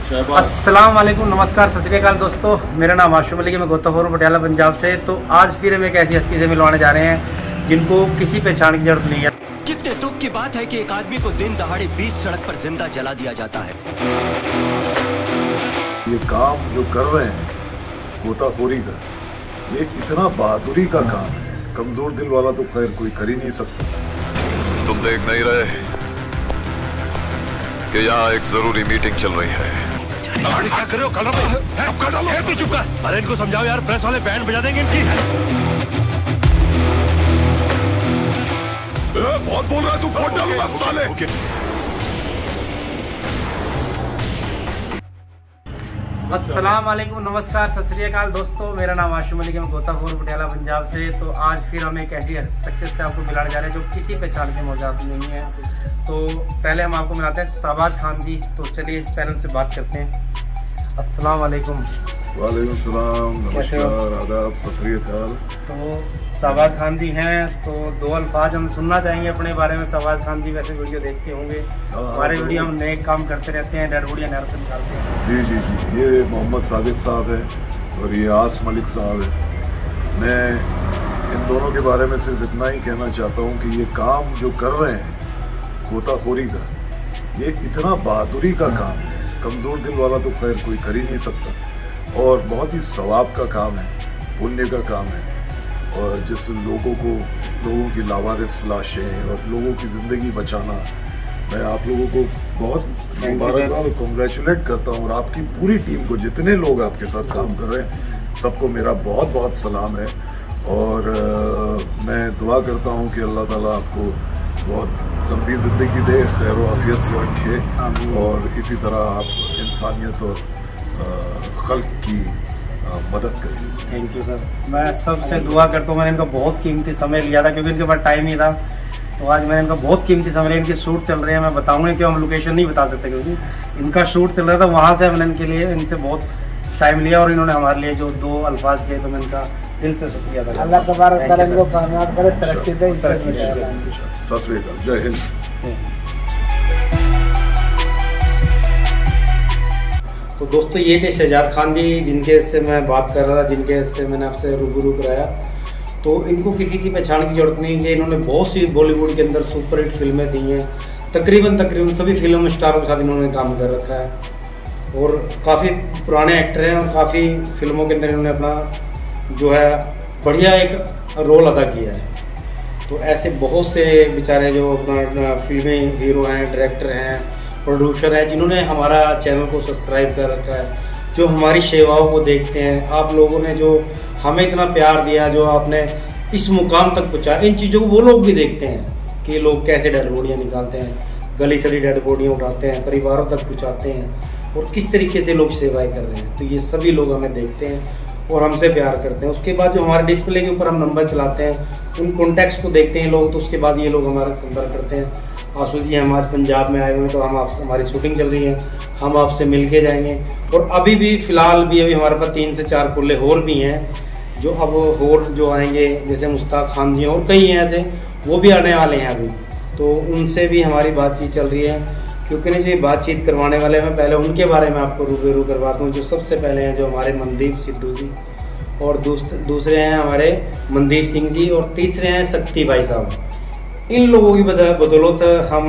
अस्सलाम वालेकुम, नमस्कार, सत श्री अकाल दोस्तों। मेरा नाम आशुफ अली है, मैं गोताखोर पटियाला पंजाब से। तो आज फिर हम एक ऐसी हस्ती से मिलवाने जा रहे हैं जिनको किसी पहचान की जरूरत नहीं है। कितने दुख की बात है कि एक आदमी को दिन दहाड़े बीच सड़क पर जिंदा जला दिया जाता है। ये काम जो कर रहे हैं गोताखोरी का, ये इतना बहादुरी का काम है, कमजोर दिल वाला तो खैर कोई कर ही नहीं सकता। तुम देख नहीं रहे कि यहाँ एक जरूरी मीटिंग चल रही है। क्या कर रहे हो? तू चुप कर। अरे इनको समझाओ यार, प्रेस वाले बैंड बजा देंगे इनकी। बहुत बोल रहा है तू, फोन डालूंगा साले। अस्सलाम वालेकुम, नमस्कार, सत श्री अकाल दोस्तों। मेरा नाम आशुफ अली है, मैं गोताखोर पटियाला पंजाब से। तो आज फिर हम एक ऐसी सक्सेस से आपको मिलाने जा रहे हैं जो किसी पहचान के मौजूद नहीं है। तो पहले हम आपको मिलाते हैं शहबाज खान जी। तो चलिए पहले उनसे बात करते हैं। अस्सलाम वालेकुम। वालेकुम सलाम, नमस्कार, आदाब, सत श्री अकाल। तो शहबाज खान जी हैं, तो दो अल्फाज हम सुनना चाहेंगे अपने बारे में। शहबाज खान जी वैसे वीडियो देखते होंगे, हमारे वीडियो हम नए काम करते रहते हैं, डेड बॉडी नहर से निकालते हैं। जी जी जी, ये मोहम्मद सादिक साहब है और ये आस मलिक साहब है। मैं इन दोनों के बारे में सिर्फ इतना ही कहना चाहता हूँ कि ये काम जो कर रहे हैं गोताखोरी का, ये इतना बहादुरी का काम है, कमज़ोर दिल वाला तो खैर कोई कर ही नहीं सकता, और बहुत ही सवाब का काम है, पुण्य का काम है। और जिस लोगों की लावारिस लाशें और लोगों की ज़िंदगी बचाना, मैं आप लोगों को बहुत मुबारकबाद और कॉन्ग्रेचुलेट करता हूँ, और आपकी पूरी टीम को, जितने लोग आपके साथ काम कर रहे हैं, सबको मेरा बहुत बहुत सलाम है। और मैं दुआ करता हूँ कि अल्लाह ताला आपको बहुत लंबी ज़िंदगी दे, खैर व आफियत से रखे, और इसी तरह आप इंसानियत और खल्क की मदद करें। Thank you sir. मैं सबसे दुआ करता हूँ। मैंने इनका बहुत कीमती समय लिया था क्योंकि इनके पास टाइम नहीं था, तो आज मैंने इनका बहुत कीमती समय लिया। इनके शूट चल रहे हैं, मैं बताऊँगा कि हम लोकेशन नहीं बता सकते क्योंकि इनका शूट चल रहा था, वहाँ से मैंने इनके लिए इनसे बहुत टाइम लिया, और इन्होंने हमारे लिए जो दो अल्फाज किए, तो मैं इनका दिल से शुक्रिया था। अल्लाह तबारक तआला इनको कामयाब करे, तरक्की दे। सत श्री अकाल, जय हिंद। तो दोस्तों ये थे शहजाद खान जी, जिनके से मैं बात कर रहा था, जिनके से मैंने आपसे रूबरू कराया। तो इनको किसी की पहचान की जरूरत नहीं है। इन्होंने बहुत सी बॉलीवुड के अंदर सुपरहिट फिल्में दी हैं, तकरीबन सभी फिल्म स्टारों के साथ इन्होंने काम कर रखा है, और काफ़ी पुराने एक्टर हैं, और काफ़ी फिल्मों के अंदर इन्होंने अपना जो है बढ़िया एक रोल अदा किया है। तो ऐसे बहुत से बेचारे जो अपना फिल्मी हीरो हैं, डायरेक्टर हैं, प्रोड्यूसर है, जिन्होंने हमारा चैनल को सब्सक्राइब कर रखा है, जो हमारी सेवाओं को देखते हैं। आप लोगों ने जो हमें इतना प्यार दिया, जो आपने इस मुकाम तक पहुँचा, इन चीज़ों को वो लोग भी देखते हैं कि लोग कैसे डेड बॉडियाँ निकालते हैं, गली सड़ी डेड बॉडियाँ उठाते हैं, परिवारों तक पहुँचाते हैं, और किस तरीके से लोग सेवाएं कर रहे हैं। तो ये सभी लोग हमें देखते हैं और हमसे प्यार करते हैं। उसके बाद जो हमारे डिस्प्ले के ऊपर हम नंबर चलाते हैं, उन कॉन्टैक्ट्स को देखते हैं लोग, तो उसके बाद ये लोग हमारा संपर्क करते हैं। आशु जी हम आज पंजाब में आए हुए हैं, तो हम आपसे, हमारी शूटिंग चल रही है, हम आपसे मिल के जाएंगे। और अभी भी फ़िलहाल भी अभी हमारे पास 3 से 4 कुल्ले और भी हैं, जो अब और जो आएंगे, जैसे मुश्ताक खान जी और कई हैं ऐसे, वो भी आने वाले हैं अभी। तो उनसे भी हमारी बातचीत चल रही है, क्योंकि नहीं जो बातचीत करवाने वाले हैं, मैं पहले उनके बारे में आपको रूबरू करवाता हूँ। जो सबसे पहले हैं जो हमारे मनदीप सिद्धू जी, और दूसरे हैं हमारे मनदीप सिंह जी, और तीसरे हैं शक्ति भाई साहब। इन लोगों की बदौलत हम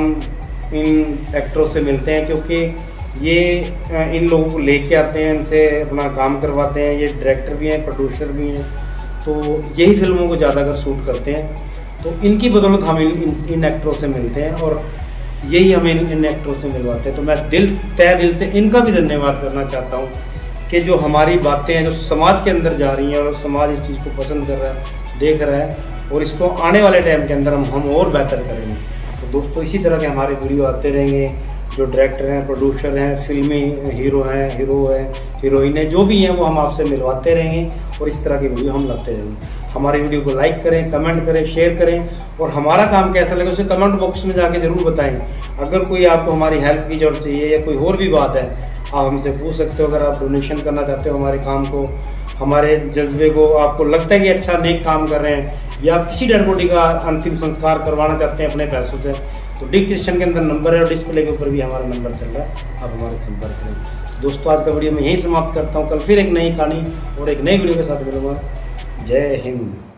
इन एक्टरों से मिलते हैं, क्योंकि ये इन लोगों को लेके आते हैं, इनसे अपना काम करवाते हैं। ये डायरेक्टर भी हैं, प्रोड्यूसर भी हैं, तो यही फिल्मों को ज़्यादातर शूट करते हैं। तो इनकी बदौलत हम इन एक्टरों से मिलते हैं, और यही हमें इन एक्टरों से मिलवाते हैं। तो मैं तहे दिल से इनका भी धन्यवाद करना चाहता हूँ कि जो हमारी बातें हैं, जो समाज के अंदर जा रही हैं, और समाज इस चीज़ को पसंद कर रहा है, देख रहा है, और इसको आने वाले टाइम के अंदर हम और बेहतर करेंगे। तो दोस्तों इसी तरह के हमारे वीडियो आते रहेंगे। जो डायरेक्टर हैं, प्रोड्यूसर हैं, फिल्मी हीरो हैं, हीरोइन हैं, जो भी हैं, वो हम आपसे मिलवाते रहेंगे, और इस तरह की वीडियो हम लाते रहेंगे। हमारे वीडियो को लाइक करें, कमेंट करें, शेयर करें, और हमारा काम कैसा लगे उसे कमेंट बॉक्स में जाके ज़रूर बताएं। अगर कोई आपको हमारी हेल्प की जरूरत चाहिए, या कोई और भी बात है, आप हमसे पूछ सकते हो। अगर आप डोनेशन करना चाहते हो हमारे काम को, हमारे जज्बे को, आपको लगता है कि अच्छा नेक काम कर रहे हैं, या आप किसी डेड बॉडी का अंतिम संस्कार करवाना चाहते हैं अपने पैसों से, तो डिस्क्रिप्शन के अंदर नंबर है, और डिस्प्ले के ऊपर भी हमारा नंबर चल रहा है, आप हमारे संपर्क करें। दोस्तों आज का वीडियो मैं यहीं समाप्त करता हूँ। कल फिर एक नई कहानी और एक नई वीडियो के साथ मिलूंगा। जय हिंद।